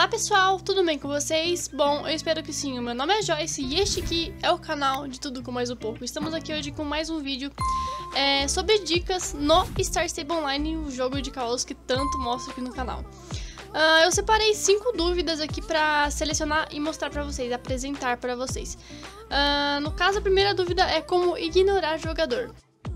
Olá pessoal, tudo bem com vocês? Bom, eu espero que sim. O meu nome é Joyce e este aqui é o canal de Tudo com Mais Um Pouco. Estamos aqui hoje com mais um vídeo sobre dicas no Star Stable Online, o jogo de cavalos que tanto mostro aqui no canal. Eu separei 5 dúvidas aqui pra selecionar e mostrar pra vocês, apresentar pra vocês. No caso, a primeira dúvida é como ignorar jogador.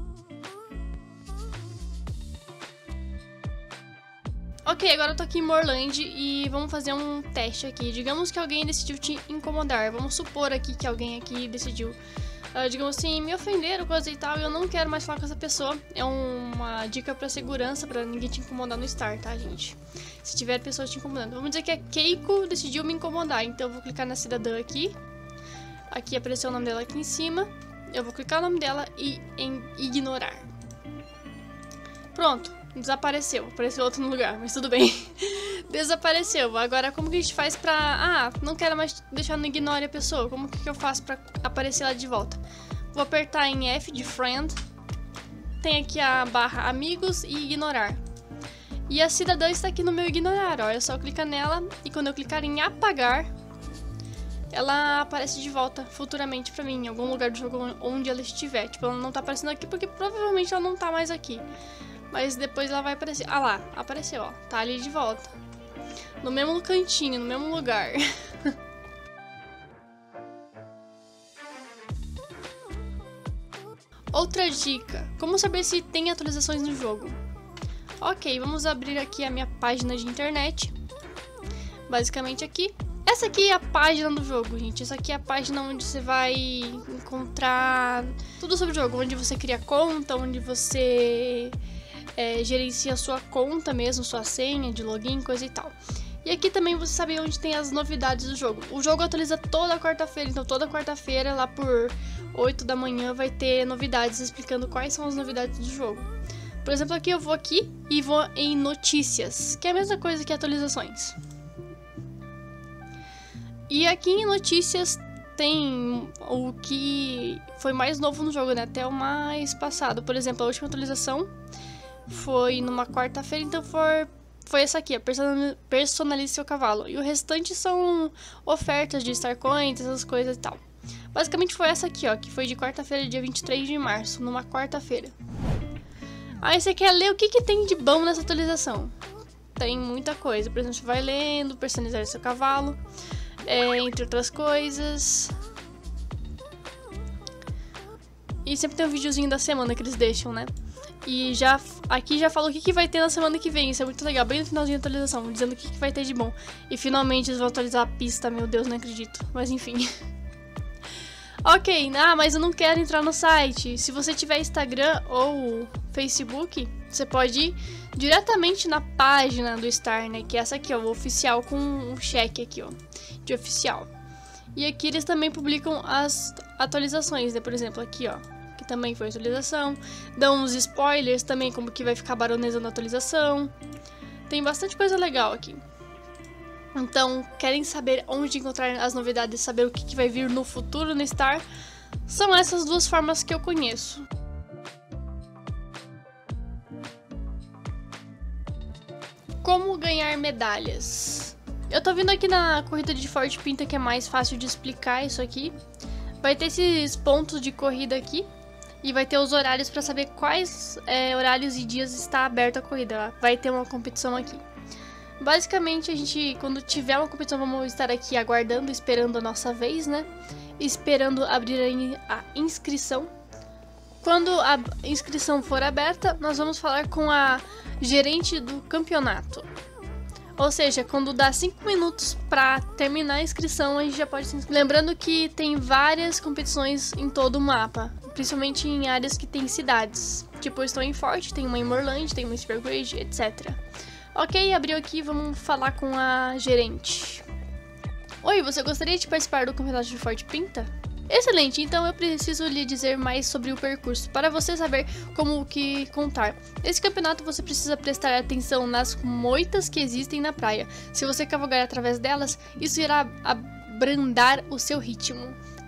Ok, agora eu tô aqui em Moorland e vamos fazer um teste aqui. Digamos que alguém decidiu te incomodar. Vamos supor aqui que alguém aqui decidiu, digamos assim, me ofender ou coisa e tal, e eu não quero mais falar com essa pessoa. É uma dica pra segurança, pra ninguém te incomodar no Star, tá, gente? Se tiver pessoas te incomodando. Vamos dizer que a Keiko decidiu me incomodar, então eu vou clicar na cidadã aqui. Aqui apareceu o nome dela aqui em cima. Eu vou clicar no nome dela e em ignorar. Pronto. Desapareceu, apareceu outro no lugar, mas tudo bem. Desapareceu. Agora, como que a gente faz pra... não quero mais deixar no ignore a pessoa. Como que eu faço pra aparecer lá de volta? Vou apertar em F de Friend. Tem aqui a barra Amigos e Ignorar. E a cidadã está aqui no meu ignorar, ó. É só clicar nela e quando eu clicar em apagar, ela aparece de volta futuramente pra mim, em algum lugar do jogo onde ela estiver. Tipo, ela não tá aparecendo aqui porque provavelmente ela não tá mais aqui. Mas depois ela vai aparecer. Ah lá, apareceu, ó. Tá ali de volta. No mesmo cantinho, no mesmo lugar. Outra dica. Como saber se tem atualizações no jogo? Ok, vamos abrir aqui a minha página de internet. Basicamente aqui. Essa aqui é a página do jogo, gente. Essa aqui é a página onde você vai encontrar tudo sobre o jogo. Onde você cria conta, onde você... gerencia a sua conta mesmo, sua senha de login, coisa e tal. E aqui também você sabe onde tem as novidades do jogo. O jogo atualiza toda quarta-feira, então toda quarta-feira, lá por 8 da manhã, vai ter novidades explicando quais são as novidades do jogo. Por exemplo, aqui eu vou aqui e vou em notícias, que é a mesma coisa que atualizações. E aqui em notícias tem o que foi mais novo no jogo, né? Até o mais passado. Por exemplo, a última atualização foi numa quarta-feira, então foi essa aqui, personalize seu cavalo. E o restante são ofertas de Star Coins, essas coisas e tal. Basicamente foi essa aqui, ó, que foi de quarta-feira, dia 23 de março, numa quarta-feira. Aí você quer ler o que tem de bom nessa atualização? Tem muita coisa, por exemplo, você vai lendo, personalizar seu cavalo, entre outras coisas. E sempre tem um videozinho da semana que eles deixam, né? E aqui já falou o que vai ter na semana que vem. Isso é muito legal, bem no finalzinho da atualização, dizendo o que vai ter de bom. E finalmente eles vão atualizar a pista, meu Deus, não acredito. Mas enfim. Ok, mas eu não quero entrar no site. Se você tiver Instagram ou Facebook, você pode ir diretamente na página do Star, né? Que é essa aqui, ó, o oficial, com um cheque aqui, ó, de oficial. E aqui eles também publicam as atualizações, né? Por exemplo, aqui, ó, que também foi atualização. Dão uns spoilers também, como que vai ficar a baronesa na atualização. Tem bastante coisa legal aqui. Então, querem saber onde encontrar as novidades, saber o que vai vir no futuro no Star? São essas duas formas que eu conheço. Como ganhar medalhas? Eu tô vindo aqui na corrida de Forte Pinta, que é mais fácil de explicar isso aqui. Vai ter esses pontos de corrida aqui. E vai ter os horários para saber quais horários e dias está aberta a corrida. Vai ter uma competição aqui. Basicamente, a gente, quando tiver uma competição, vamos estar aqui aguardando, esperando a nossa vez, né? Esperando abrir a inscrição. Quando a inscrição for aberta, nós vamos falar com a gerente do campeonato. Ou seja, quando dá 5 minutos para terminar a inscrição, a gente já pode se inscrever. Lembrando que tem várias competições em todo o mapa, principalmente em áreas que tem cidades. Tipo, eu estou em Forte, tem uma em Moorland, tem uma em Speargrade, etc. Ok, abriu aqui, vamos falar com a gerente. Oi, você gostaria de participar do campeonato de Forte Pinta? Excelente, então eu preciso lhe dizer mais sobre o percurso, para você saber como que contar. Nesse campeonato você precisa prestar atenção nas moitas que existem na praia. Se você cavalgar através delas, isso irá abrandar o seu ritmo.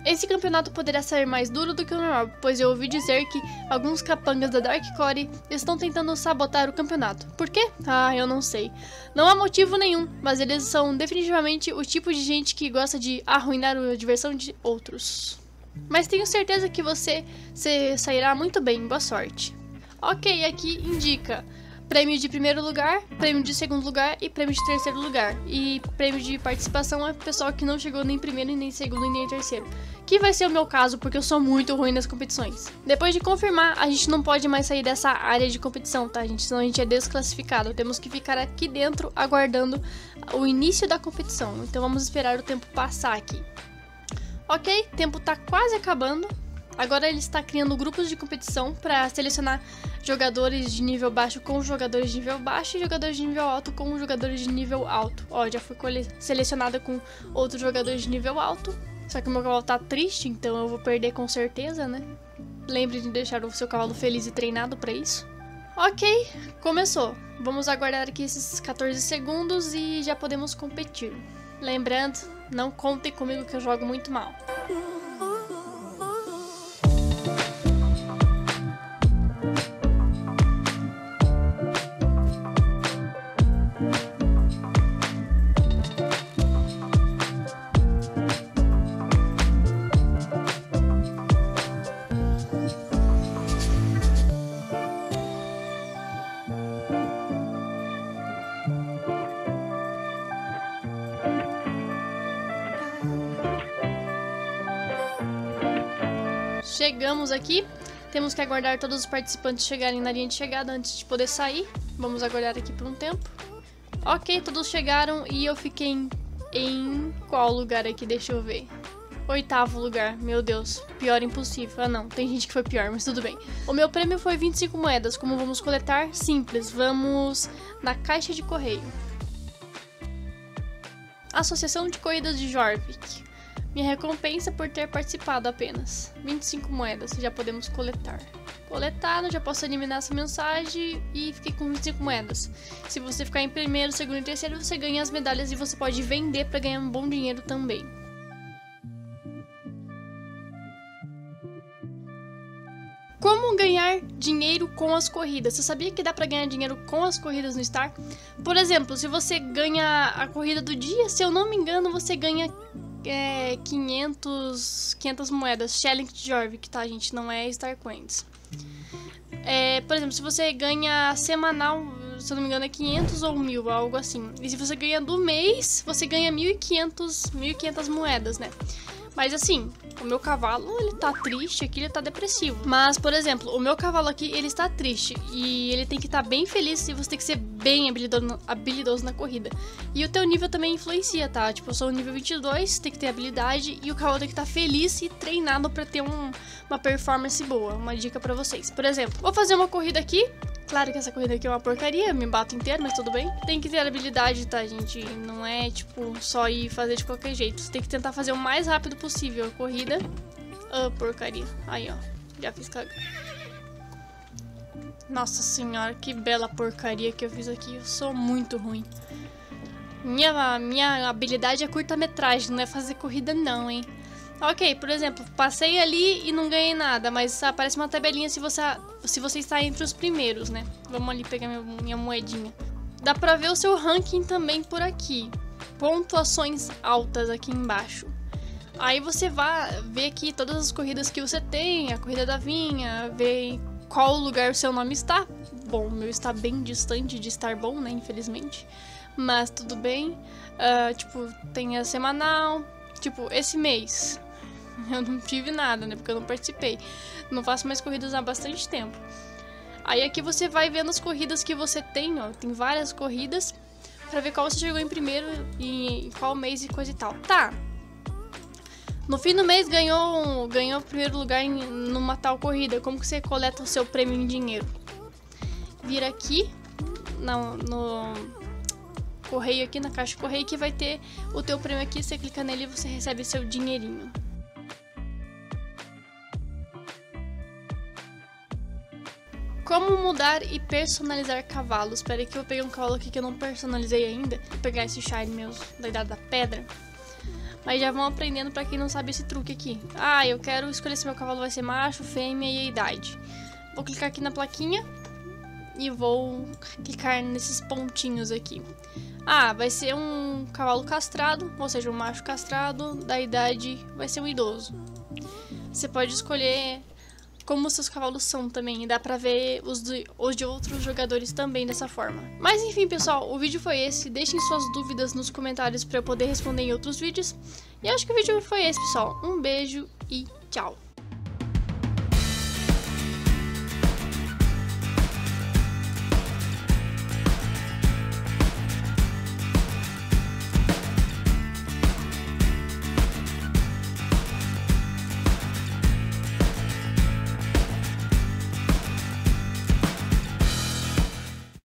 Esse campeonato poderá ser mais duro do que o normal, pois eu ouvi dizer que alguns capangas da Dark Core estão tentando sabotar o campeonato. Por quê? Ah, eu não sei. Não há motivo nenhum, mas eles são definitivamente o tipo de gente que gosta de arruinar a diversão de outros. Mas tenho certeza que você sairá muito bem, boa sorte. Ok, aqui indica prêmio de primeiro lugar, prêmio de segundo lugar e prêmio de terceiro lugar. E prêmio de participação é pessoal que não chegou nem primeiro, nem segundo, nem terceiro. Que vai ser o meu caso, porque eu sou muito ruim nas competições. Depois de confirmar, a gente não pode mais sair dessa área de competição, tá, gente? Senão a gente é desclassificado. Temos que ficar aqui dentro, aguardando o início da competição. Então vamos esperar o tempo passar aqui. Ok, o tempo tá quase acabando. Agora ele está criando grupos de competição para selecionar jogadores de nível baixo com jogadores de nível baixo e jogadores de nível alto com jogadores de nível alto. Ó, já fui selecionada com outros jogadores de nível alto. Só que o meu cavalo tá triste, então eu vou perder com certeza, né? Lembre de deixar o seu cavalo feliz e treinado para isso. Ok, começou. Vamos aguardar aqui esses 14 segundos e já podemos competir. Lembrando, não contem comigo que eu jogo muito mal. Chegamos aqui, temos que aguardar todos os participantes chegarem na linha de chegada antes de poder sair. Vamos aguardar aqui por um tempo. Ok, todos chegaram e eu fiquei em qual lugar aqui? Deixa eu ver. 8º lugar, meu Deus, pior impossível. Ah não, tem gente que foi pior, mas tudo bem. O meu prêmio foi 25 moedas, como vamos coletar? Simples, vamos na caixa de correio. Associação de Corridas de Jorvik. Minha recompensa por ter participado apenas. 25 moedas, já podemos coletar. Coletado, já posso eliminar essa mensagem e fiquei com 25 moedas. Se você ficar em primeiro, segundo e terceiro, você ganha as medalhas e você pode vender para ganhar um bom dinheiro também. Como ganhar dinheiro com as corridas? Você sabia que dá para ganhar dinheiro com as corridas no Star? Por exemplo, se você ganha a corrida do dia, se eu não me engano, você ganha 500 moedas. Challenge de Jorvik, tá, gente? Não é Star Coins. Por exemplo, se você ganha semanal, se eu não me engano é 500 ou 1000, algo assim. E se você ganha do mês, você ganha 1500 moedas, né? Mas assim, o meu cavalo, ele tá triste aqui, ele tá depressivo. Mas, por exemplo, o meu cavalo aqui, ele está triste. E ele tem que estar bem feliz e você tem que ser bem habilidoso na corrida. E o teu nível também influencia, tá? Tipo, eu sou nível 22, tem que ter habilidade. E o cavalo tem que estar feliz e treinado pra ter uma performance boa. Uma dica pra vocês. Por exemplo, vou fazer uma corrida aqui. Claro que essa corrida aqui é uma porcaria, eu me bato inteiro, mas tudo bem. Tem que ter habilidade, tá, gente? Não é, tipo, só ir fazer de qualquer jeito. Você tem que tentar fazer o mais rápido possível a corrida. Ah, porcaria. Aí, ó. Já fiz cagar. Nossa senhora, que bela porcaria que eu fiz aqui. Eu sou muito ruim. Minha habilidade é curta-metragem, não é fazer corrida não, hein? Ok, por exemplo, passei ali e não ganhei nada, mas aparece uma tabelinha se você está entre os primeiros, né? Vamos ali pegar minha moedinha. Dá pra ver o seu ranking também por aqui. Pontuações altas aqui embaixo. Aí você vai ver aqui todas as corridas que você tem, a corrida da vinha, ver em qual lugar o seu nome está. Bom, o meu está bem distante de estar bom, né? Infelizmente. Mas tudo bem. Tipo, tem a semanal. Tipo, esse mês eu não tive nada, né? Porque eu não participei. Não faço mais corridas há bastante tempo. Aí aqui você vai vendo as corridas que você tem, ó. Tem várias corridas pra ver qual você chegou em primeiro e em qual mês e coisa e tal. Tá. No fim do mês ganhou o primeiro lugar numa tal corrida. Como que você coleta o seu prêmio em dinheiro? Vira aqui no correio aqui, na caixa de correio, que vai ter o teu prêmio aqui. Você clica nele e você recebe seu dinheirinho. Como mudar e personalizar cavalos? Espera aí que eu peguei um cavalo aqui que eu não personalizei ainda. Vou pegar esse shine meu da Idade da Pedra. Mas já vão aprendendo pra quem não sabe esse truque aqui. Ah, eu quero escolher se meu cavalo vai ser macho, fêmea e a idade. Vou clicar aqui na plaquinha e vou clicar nesses pontinhos aqui. Ah, vai ser um cavalo castrado, ou seja, um macho castrado, da idade vai ser um idoso. Você pode escolher como seus cavalos são também, e dá pra ver os de outros jogadores também dessa forma. Mas enfim, pessoal, o vídeo foi esse. Deixem suas dúvidas nos comentários pra eu poder responder em outros vídeos. E acho que o vídeo foi esse, pessoal. Um beijo e tchau!